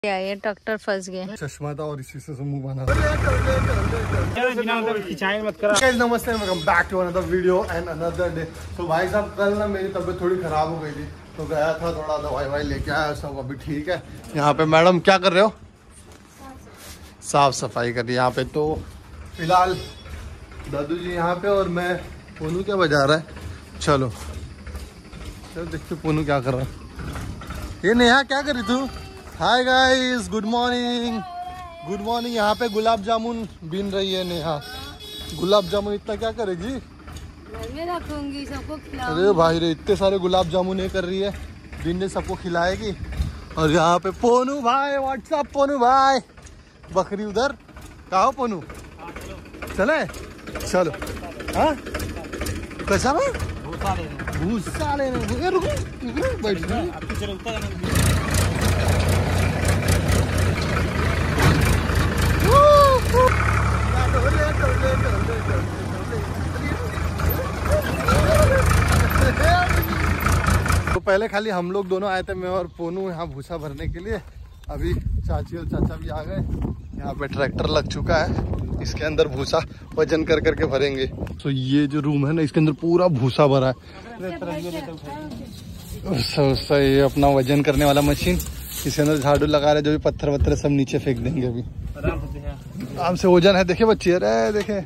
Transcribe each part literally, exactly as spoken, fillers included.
ये ट्रैक्टर फंस गए। चश्मा था और इसी से मुंह बना। नमस्ते, welcome back to another video and another day. तो भाई साहब कल ना मेरी तबीयत थोड़ी खराब हो गई थी तो गया था, थोड़ा दवाई वाई लेके आया, सब अभी ठीक है। यहाँ पे मैडम क्या कर रहे हो? साफ सफाई कर रही है यहाँ पे। तो फिलहाल दादू जी यहाँ पे और मैं। पोनू क्या बजा रहा है? चलो चलो देखते पोनू क्या कर रहा है। ये नेहा क्या कर रही तू? Hi guys, good morning good morning. यहाँ पे गुलाब जामुन बीन रही है नेहा। गुलाब जामुन इतना क्या करेगी? मैं रखूंगी, सबको खिलाऊंगी। अरे भाई रे, इतने सारे गुलाब जामुन ये कर रही है, बीन सबको खिलाएगी। और यहाँ पे पोनू भाई, व्हाट्सअप पोनू भाई। बकरी उधर कहा हो पोनू? चले चलो। हाँ कैसा में भूसा लेने बैठ तो पहले खाली हम लोग दोनों आए थे, मैं और पोनू, यहाँ भूसा भरने के लिए। अभी चाची और चाचा भी आ गए। यहाँ पे ट्रैक्टर लग चुका है, इसके अंदर भूसा वजन कर करके भरेंगे। तो ये जो रूम है ना, इसके अंदर पूरा भूसा भरा है। तो ये अपना वजन करने वाला मशीन, इसके अंदर झाड़ू लगा रहे, जो भी पत्थर वत्थर सब नीचे फेंक देंगे। अभी आराम से वजन है, देखे बच्चे, अरे देखे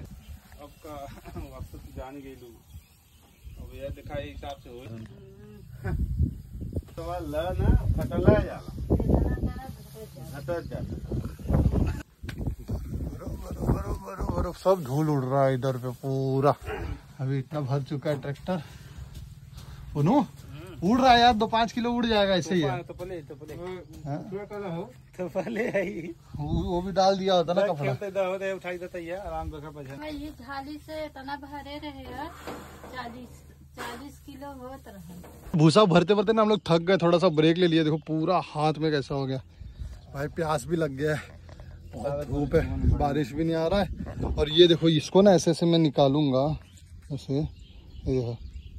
सब धूल उड़ रहा है इधर पे पूरा। अभी इतना भर चुका है ट्रैक्टर। उन्हों उड़ रहा है यार, दो पाँच किलो उड़ जाएगा ऐसे ही है। तो पले, तो पले। तो पले वो, वो भी डाल दिया होता ना कपड़ा। उठाई देता है आराम से। ये थाली से तना भरे रहे चालीस चालीस किलो होत रहे। भूसा भरते भरते ना हम लोग थक गए, थोड़ा सा ब्रेक ले लिए। देखो पूरा हाथ में कैसा हो गया भाई, प्यास भी लग गया है, बहुत धूप है, बारिश भी नहीं आ रहा है। और ये देखो, इसको ना ऐसे ऐसे मैं निकालूंगा ऐसे, ये देखो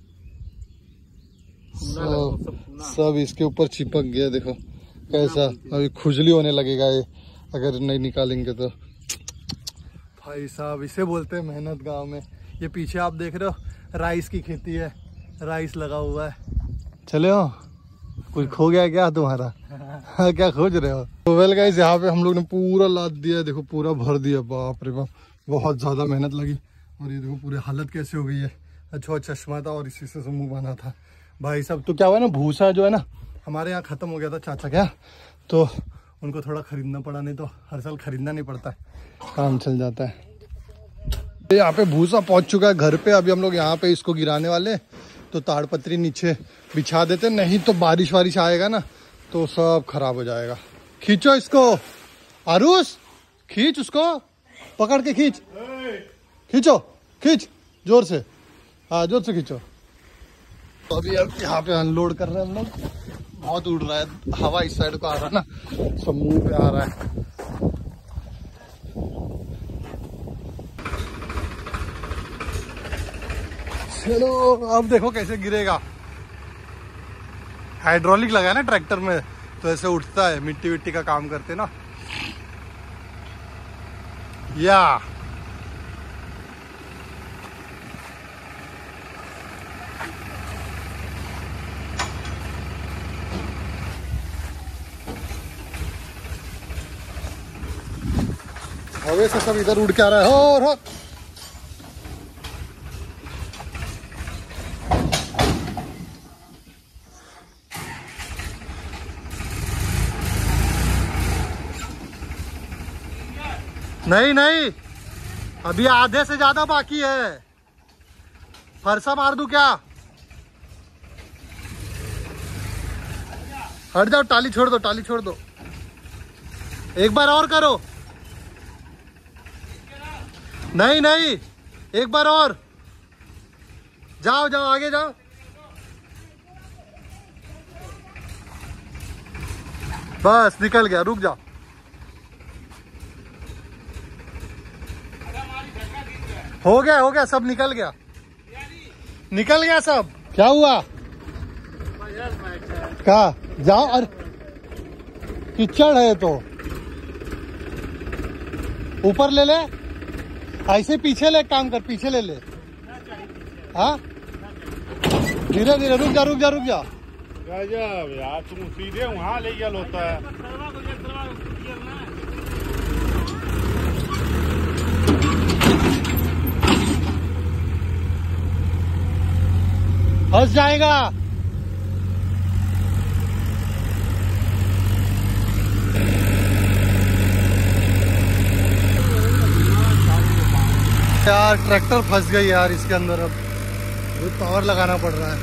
सब सब इसके ऊपर चिपक गया। देखो कैसा, अभी खुजली होने लगेगा ये अगर नहीं निकालेंगे तो। भाई साहब इसे बोलते हैं मेहनत गांव में। ये पीछे आप देख रहे हो, राइस की खेती है, राइस लगा हुआ है। चले हो, कुछ खो गया क्या तुम्हारा? हाँ क्या खोज रहे हो? तो वेल गाइस, यहाँ पे हम लोग ने पूरा लाद दिया, देखो पूरा भर दिया। बाप रे बाप, बहुत ज्यादा मेहनत लगी। और ये देखो पूरी हालत कैसे हो गई है। अच्छा चश्मा था और इसी से मुंह बना था भाई साहब। तो क्या हुआ ना, भूसा जो है ना हमारे यहाँ खत्म हो गया था चाचा क्या, तो उनको थोड़ा खरीदना पड़ा, नहीं तो हर साल खरीदना नहीं पड़ता है, काम चल जाता है। यहाँ पे भूसा पहुंच चुका है घर पे। अभी हम लोग यहाँ पे इसको गिराने वाले, तो ताड़पत्री नीचे बिछा देते, नहीं तो बारिश वारिश आएगा ना तो सब खराब हो जाएगा। खींचो इसको आरुष, खींच उसको, पकड़ के खींच, खींचो खींच जोर से, हाँ जोर से खींचो। तो अभी अब यहाँ पे अनलोड कर रहे हैं हम लोग। बहुत उड़ रहा है, हवा इस साइड को आ रहा है ना, सब मुंह पे आ रहा है। चलो अब देखो कैसे गिरेगा। हाइड्रोलिक लगा है ना ट्रैक्टर में, तो ऐसे उठता है, मिट्टी विट्टी का काम करते ना। या हवे से सब इधर उड़ के आ रहा है। हो हो नहीं नहीं, अभी आधे से ज्यादा बाकी है। फरसा मार दूं क्या? हट जाओ, टाली छोड़ दो, टाली छोड़ दो। एक बार और करो। नहीं नहीं, एक बार और, जाओ जाओ आगे जाओ। बस निकल गया, रुक जाओ। हो गया हो गया, सब निकल गया, निकल गया सब। क्या हुआ? कहा जाओ, अरे कीचड़ है तो ऊपर ले ले, ऐसे पीछे ले, काम कर पीछे ले ले। हाँ धीरे धीरे, रुक जा रुक जा रुक जा। गजब यार, तुम सीधे वहाँ ले गया होता है। फंस जाएगा। यार ट्रैक्टर फंस गई यार इसके अंदर, अब पावर लगाना पड़ रहा है।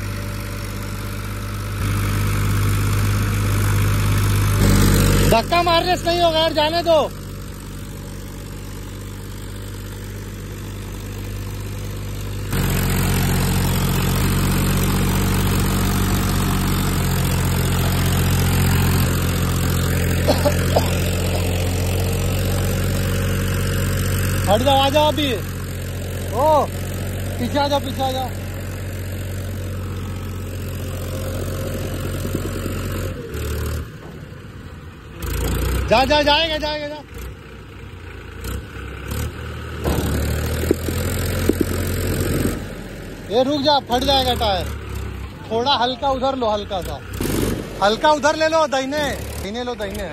धक्का मारने से नहीं होगा यार, जाने दो। हट जाओ, आ जाओ अभी। ओ पीछे आ जाओ, पीछे आ जाओ। जा जा जाएगा जाएगा जा। ये रुक जा, फट जाएगा टायर। थोड़ा हल्का उधर लो, हल्का सा हल्का उधर ले लो, दाहिने दाहिने लो, दाहिने।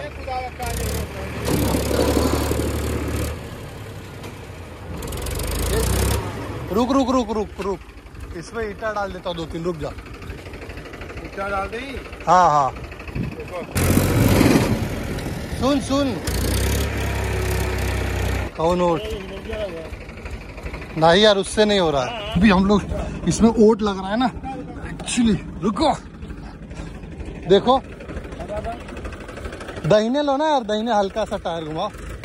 रुक रुक रुक रुक रुक, इसमें ईटा डाल देता हूँ दो तीन, रुक जा। ईटा डाल दी? हाँ हाँ सुन सुन, कौन ओट? नहीं यार, उससे नहीं हो रहा है अभी। हम लोग इसमें ओट लग रहा है ना एक्चुअली। रुको, देखो दाहिने लो ना यार, दाहिने हल्का सा टायर घुमाओ।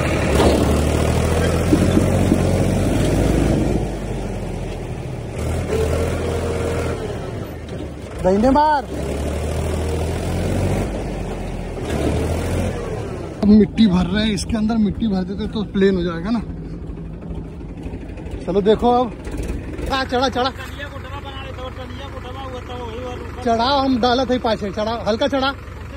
दाहिने मार। अब मिट्टी भर रहे हैं इसके अंदर, मिट्टी भर देते तो प्लेन हो जाएगा ना। चलो देखो अब। हाँ चढ़ा चढ़ा चढ़ा, हम डाला था पाछे, चढ़ा हल्का चढ़ा।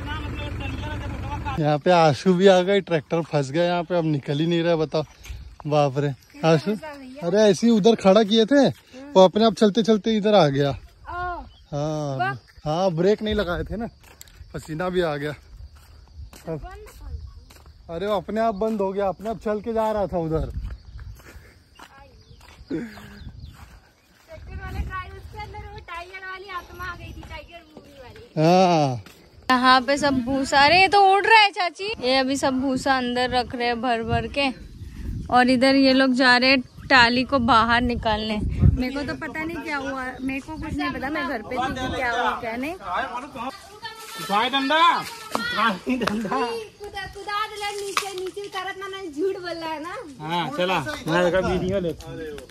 यहाँ पे आंसू भी आ गई, ट्रैक्टर फंस गया यहाँ पे, अब निकल ही नहीं रहा। बताओ, बाप रे आंसू। अरे ऐसे ही उधर खड़ा किए थे, वो अपने आप चलते चलते इधर आ गया। हाँ हाँ, ब्रेक नहीं लगाए थे ना, पसीना भी आ गया अब। अरे वो अपने आप बंद हो गया, अपने आप चल के जा रहा था उधर। हाँ यहाँ पे सब भूसा, अरे ये तो उड़ रहा है चाची। ये अभी सब भूसा अंदर रख रहे हैं भर भर के, और इधर ये लोग जा रहे हैं टाली को बाहर निकालने। मेरे को तो पता नहीं क्या हुआ, मेरे को कुछ नहीं पता, मैं घर पे थी कि क्या हुआ क्या नहीं। डंडा डंडा नीचे नीचे उतारत ना, झूठ बोल रहा है ना। हाँ चला, मैं वीडियो ले।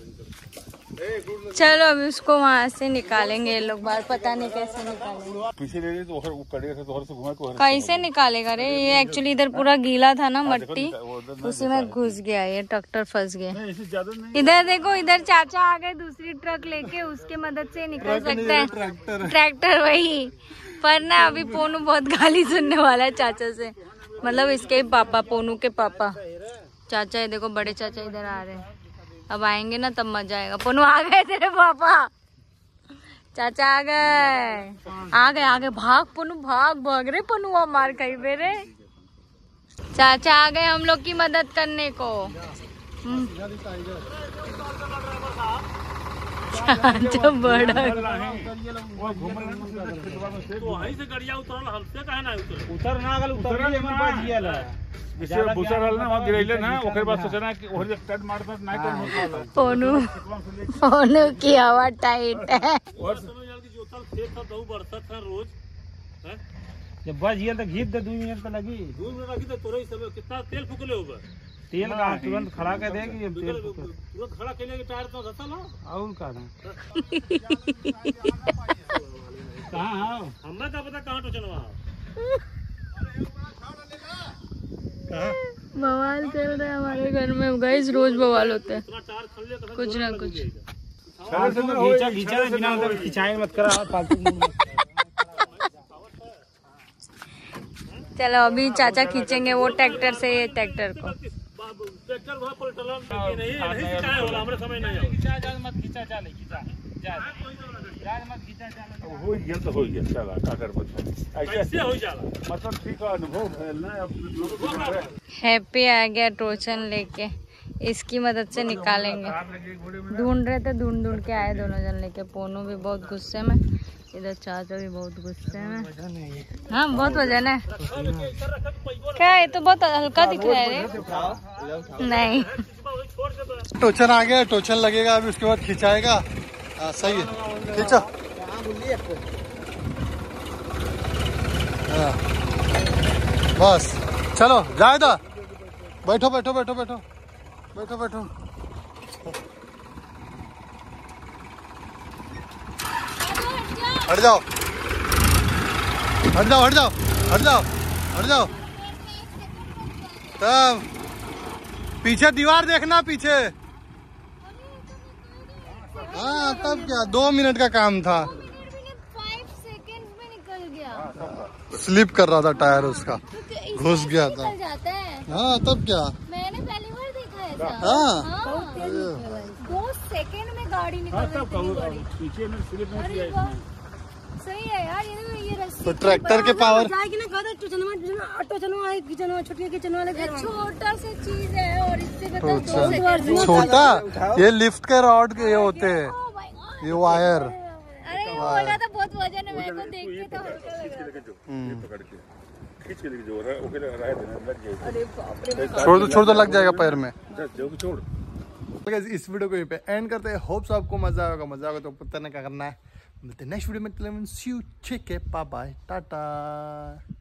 चलो अभी उसको वहाँ से निकालेंगे ये लोग बाहर, पता नहीं कैसे निकालेंगे। पीछे ले तो तो से घुमा को कैसे निकालेगा रे? ये एक्चुअली इधर पूरा गीला था ना, मट्टी उसी में घुस गया, ये ट्रैक्टर फंस गया। इधर देखो, इधर चाचा आ गए दूसरी ट्रक लेके, उसके मदद से निकल सकता है ट्रैक्टर। ट्रैक्टर वही, पर ना अभी पोनू बहुत गाली सुनने वाला है चाचा से, मतलब इसके ही पापा, पोनू के पापा। चाचा ये देखो, बड़े चाचा इधर आ रहे हैं, अब आएंगे ना तब मजा आएगा। पोनू आ गए तेरे पापा, चाचा आ गए, आ गए आ गए, भाग पोनू भाग, भाग रे पोनू, मार खाई बेरे। चाचा आ गए हम लोग की मदद करने को। चाचा बड़ा उतर ना अगर उतर जिससे भूसा डालना वहाँ गिरैले ना, ओकर बाद सोचना कि ओहर एक टाइट मारता नहीं तो होता है। पोनू पोनू की हवा टाइट है। और यार की जोतल खेत था, दो बरसा था रोज हैं, जब बज गया तो घीच दे, दो मिनट तो लगी, दो मिनट लगी तो तोरे समय कितना तेल फूकले होगा। तेल का तुरंत खड़ा कर दे कि तेल तुरंत खड़ा करने के टायर तो धसा ना और का ना। कहां हां हमरा का पता कहां टोचनवा बवाल चल रहा है हमारे घर में गाइस, रोज बवाल होते हैं कुछ ना कुछ। घीचा घीचा बिना खिंचाए मत करा फालतू। चलो अभी चाचा खींचेंगे वो ट्रैक्टर से ये ट्रैक्टर को। ट्रैक्टर वहाँ पलटल नहीं नहीं सिखाया होला हमरे समय नहीं आओ खींचा जा मत खींचा चाले खींचा जा जा मत खींचा चाले हो गया तो हो गया चला का कर बच्चा ऐसे हो जाला मतलब ठीक है अनुभव है ना अब हैप्पी आ गया टोचन लेके, इसकी मदद से निकालेंगे। ढूंढ रहे थे, ढूंढ ढूंढ के आए दोनों जन लेके। पोनू भी बहुत गुस्से में, इधर चाचा भी बहुत गुस्से में। हाँ बहुत वजन है। क्या ये तो बहुत हल्का दिख रहा है रे। नहीं टोचन आ गया, टोचन लगेगा अभी, उसके बाद खिंचाएगा। हाँ सही है, खींचो। हाँ बस चलो जाए था। बैठो बैठो बैठो बैठो बैठो बैठो। हट जाओ हट जाओ हट जाओ हट जाओ हट जाओ। तब पीछे दीवार देखना पीछे। हाँ तब क्या, दो मिनट का काम था। स्लिप कर रहा था टायर उसका, घुस गया था। हाँ तब क्या, मैंने पहली बार देखा ऐसा। हाँ, हाँ। दो सेकंड में गाड़ी निकल गई। पीछे में स्लिप नहीं किया इसने। सही है यार, ये ये रस्सी तो ट्रैक्टर के पावर छोटा सा चीज है और इससे छोटा, ये लिफ्ट के रॉड के ये होते हैं, ये वायर। अरे वो बोला था बहुत वजन है, मेरे को देख के तो हल्का लगा। छोड़ दो छोड़ दो, लग जाएगा पैर में। छोड़ इस वीडियो को यहीं पे एंड करते हैं। होप्स आपको मजा आएगा, मजा आएगा तो पता नहीं क्या करना है। मिलते हैं नेक्स्ट वीडियो में। See you, bye bye, Tata.